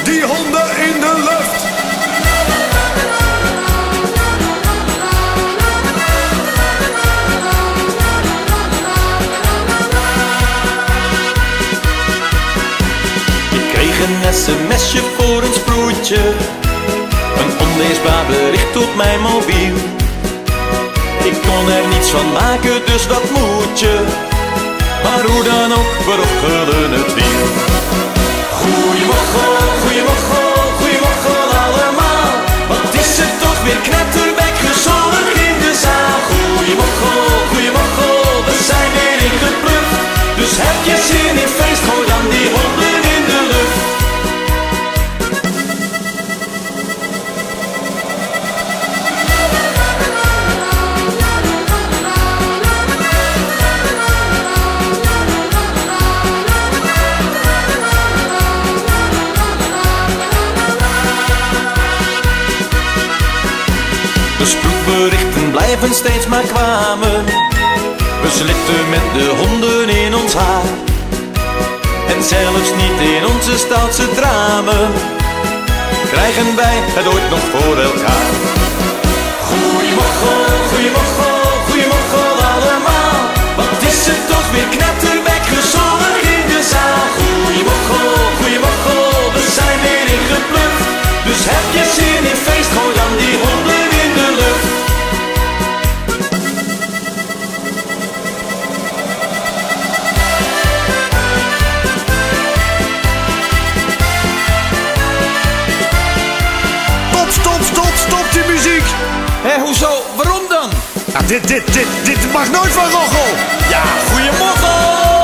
die honden in de lucht. Ik kreeg een sms'je voor een sproetje, een onleesbaar bericht op mijn mobiel. Ik kon er niets van maken, dus wat moet je? Maar hoe dan ook, we roggelen het wiel. Goeiemorgen, goeiemorgen, goeiemorgen allemaal. Wat is het toch weer knetterwek gezellig in de zaal. Goeiemorgen, goeiemorgen, we zijn weer ingeplucht. Dus heb je zin in feest, gooi dan die honden in de lucht. De spoedberichten blijven steeds maar kwamen. We slipten met de honden in ons haar. En zelfs niet in onze stoutste dramen krijgen wij het ooit nog voor elkaar. Goeiemorgen, goeiemorgen, goeiemorgen allemaal. Wat is het toch weer knetterwek gezellig in de zaal. Goeiemorgen, goeiemorgen, we zijn weer ingeplucht. Dus heb je zin in feest, gooi dan die honden in de lucht. Stop die muziek! Hé, hoezo? Waarom dan? Ja, dit mag nooit van Roggel! Ja, goeiemorgen!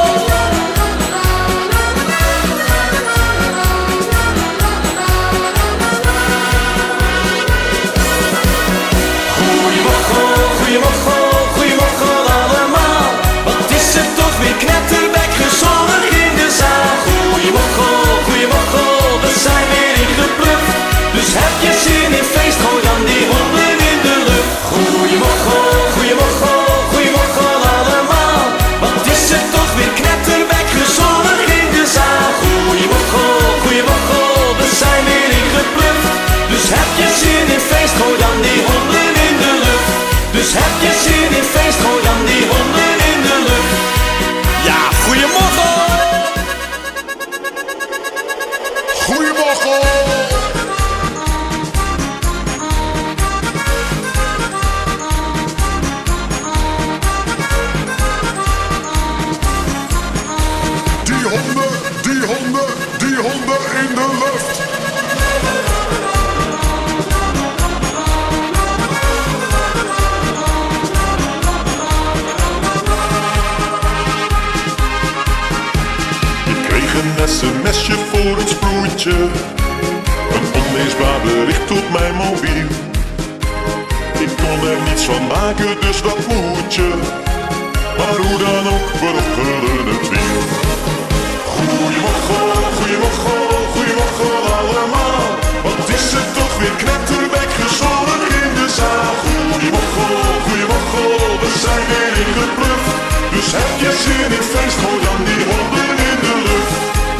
Goeiemorgen, goeiemorgen, goeiemorgen allemaal. Wat is het toch weer knetterwek gezellig in de zaal. Goeiemorgen, goeiemorgen, we zijn weer ingeplucht. Dus heb je zin in feest, gooi dan die honden in de lucht. Goeiemorgen, goeiemorgen, goeiemorgen allemaal. Wat is het toch weer knetterwek gezellig in de zaal. Goeiemorgen, goeiemorgen, we zijn weer ingeplucht. Dus heb je zin in feest, gooi dan die honden in de lucht. Dus heb je zin in feest, gooi dan die honden in de lucht. Ja, goeiemorgen! Goedemorgen! Die honden in de lucht. Ik kreeg een sms'je voor een sproetje, een onleesbaar bericht op mijn mobiel. Ik kon er niets van maken, dus wat moet je? Maar hoe dan ook, we roggelen het wiel. Goeiemorgen, goeiemorgen, goeiemorgen allemaal. Wat is het toch weer knetterwek gezellig in de zaal. Goeiemorgen, goeiemorgen, we zijn weer ingeplucht. Dus heb je zin in feest, gooi dan die honden in de lucht.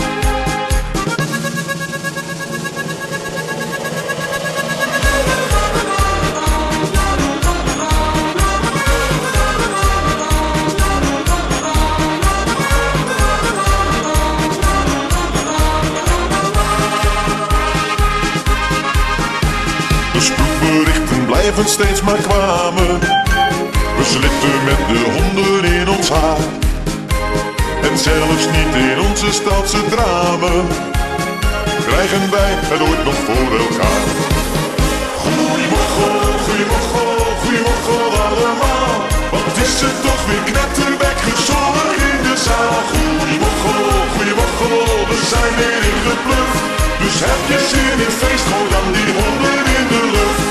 De spoedberichten blijven steeds maar kwamen. We slipten met de honden in ons haar. En zelfs niet in onze stoutste dramen krijgen wij het ooit nog voor elkaar. Goeiemorgen, goeiemorgen, goeiemorgen allemaal. Wat is het toch weer knetterwek gezellig in de zaal. Goeiemorgen, goeiemorgen, we zijn weer ingeplucht. Dus heb je zin in feest, gooi dan die honden in de lucht.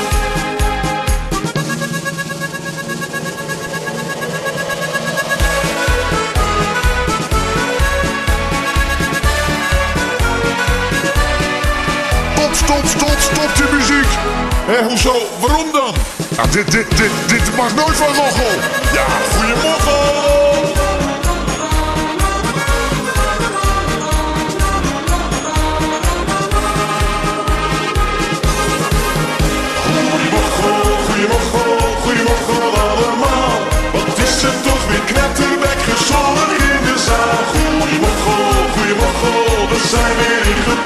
Stop die muziek! Hé, hoezo? Waarom dan? Ja, dit mag nooit van Roggel! Ja, goeiemorgen!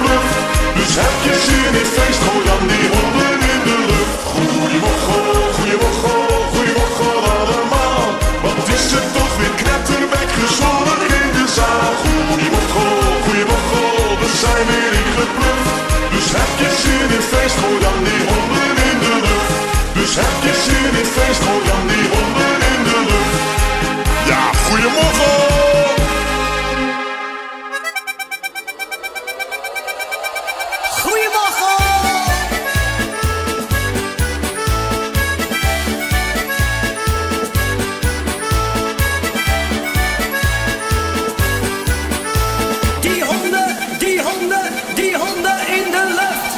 geplukt. Dus heb je zin in feest, gooi dan die handen in de lucht. Goeiemorgen, goeiemorgen, goeiemorgen allemaal. Wat is het toch weer knetterwek gezellig in de zaal. Goeiemorgen, goeiemorgen, we zijn weer ingeplukt. Dus heb je zin in feest, gooi dan die handen in de lucht. Dus heb je zin in feest, gooi dan die handen in de lucht. Ja, goeiemorgen. Die honden in de lucht.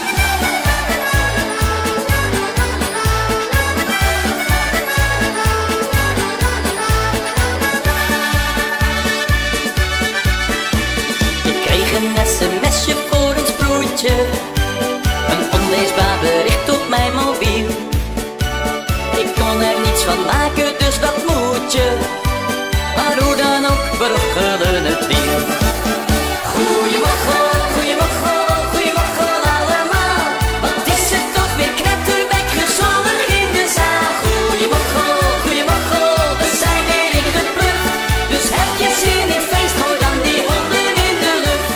Ik kreeg een sms'je voor een sproetje, een onleesbaar bericht op mijn mobiel. Ik kon er niets van maken, dus dat moet je. Maar hoe dan ook, we rokkelen het wiel. Goeiemorgen, goeiemorgen, goeiemorgen allemaal. Wat is het toch weer knetterwek gezellig in de zaal. Goeiemorgen, goeiemorgen, we zijn weer ingeplukt. Dus heb je zin in feest, gooi dan die handen in de lucht.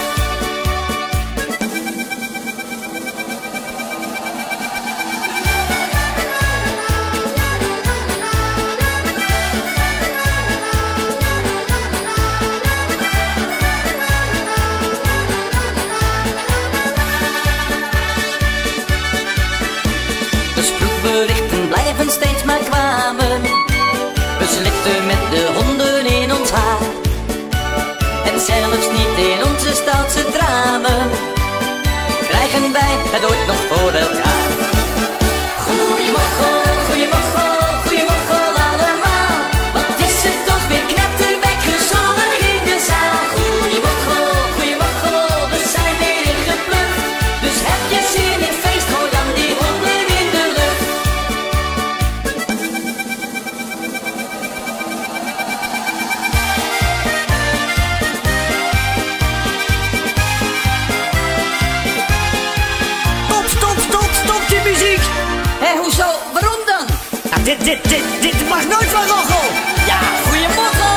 Berichten blijven steeds maar kwamen. We slipten met de honden in ons haar. En zelfs niet in onze stoutste tranen krijgen wij het ooit nog voor elkaar. Goeiemorgen, goeiemorgen, goeiemorgen allemaal. Wat is het toch weer knetterwek gezellig in de zaal. Goeiemorgen, goeiemorgen, we zijn weer ingeplukt. Dus heb je zin in feest, gooi dan die honden in de lucht. Stop die muziek! Hé, hoezo? Waarom dan? Ja, dit mag nooit van Roggel. Ja, goeiemorgen!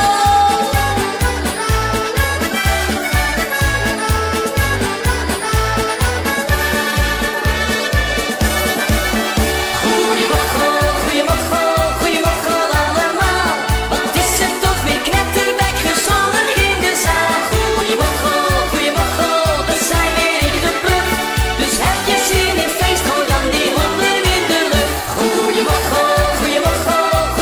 Goeiemorgen, goeiemorgen, goeiemorgen allemaal. Wat is het toch weer knetterwek gezellig in de zaal. Goeiemorgen, goeiemorgen, we zijn weer ingeplukt. Dus heb je zin in feest, gooi dan die honden in de lucht. Goeiemorgen, goeiemorgen,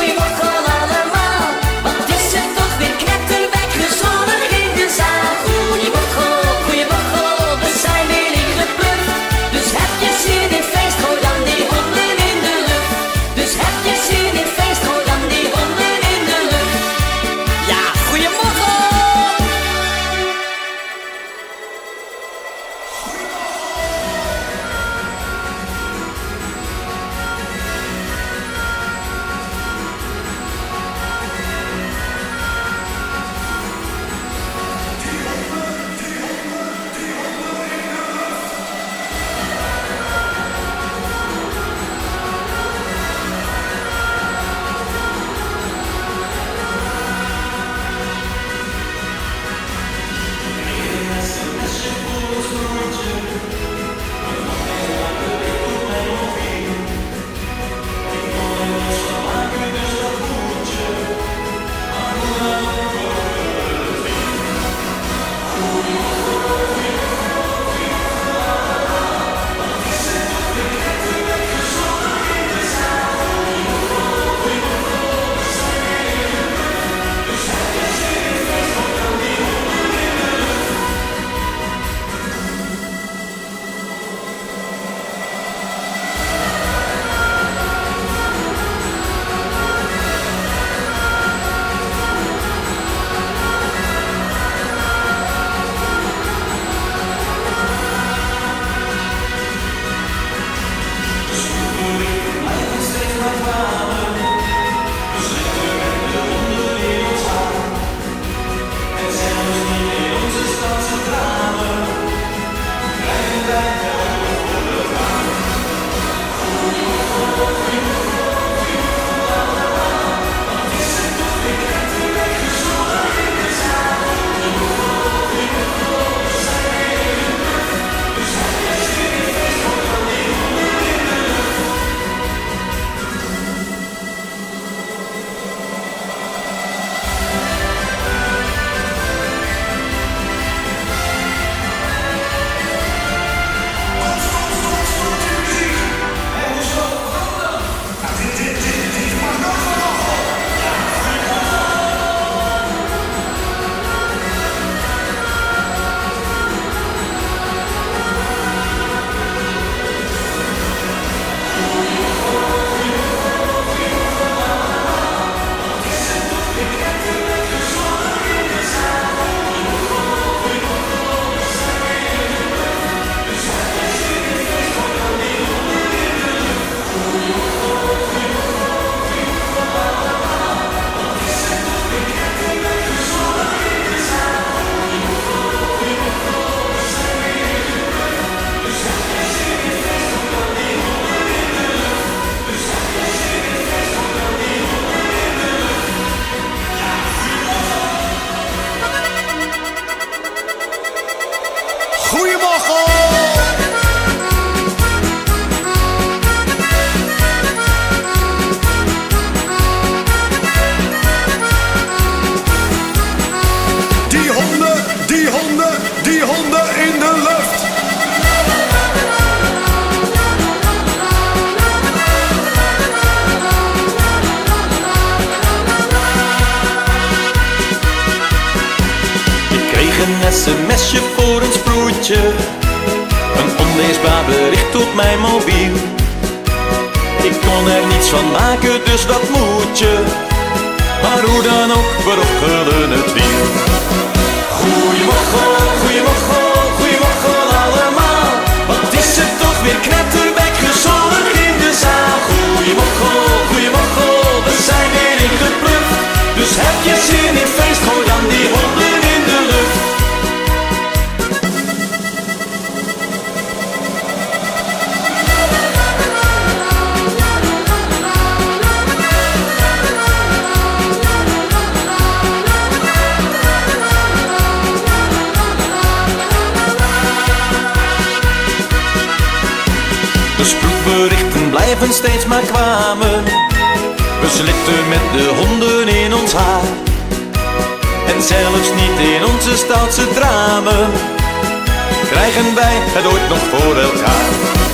die honden in de lucht. Ik kreeg een sms'je voor een sproetje, een onleesbaar bericht op mijn mobiel. Ik kon er niets van maken, dus wat moet je? Maar hoe dan ook, we rokkelen het wiel. Goeiemorgen, goeiemorgen, goeiemorgen allemaal. Wat is het toch weer knetterwijk gezellig in de zaal. Goeiemorgen, goeiemorgen, we zijn weer ingeplucht. Dus heb je zin in feest, gooi dan die honden in de lucht. De spoedberichten blijven steeds maar kwamen. We slipten met de honden in ons haar. En zelfs niet in onze stoutste dramen krijgen wij het ooit nog voor elkaar.